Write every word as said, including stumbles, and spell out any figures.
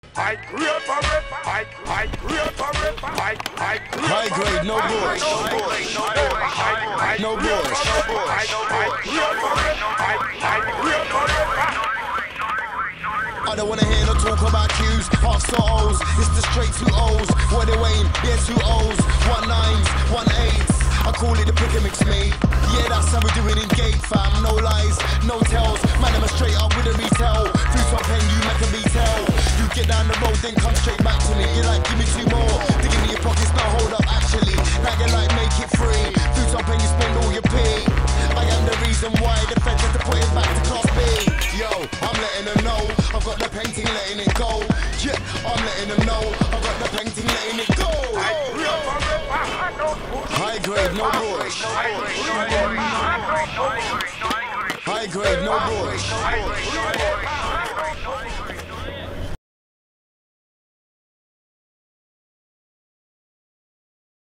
I grew up a rip, I, I grew up a rip, I, I grew up high grade, no bush. No bush. I don't wanna hear no talk about Q's, half so O's. It's the straight two O's. Where they weighing? Yeah, two O's, one nines, one eights. I call it the pick and mix, mate. Yeah, that's how we do it in gate, fam. No lies, no tells. Man, I'm a straight up with a retail. Through top pen, you make a retail. You get down the road, then come straight back to me. You're like, give me two more. Digging in your pockets, no hold up, actually. Now you're like, make it free. Through top pen, you spend all your pay. I am the reason why the feds have to put it back to class B. Yo, I'm letting them know. I've got the painting, letting it go. Yeah, I'm letting them know. I've got the painting, letting it go. High grade, no bush. High grade, no bush.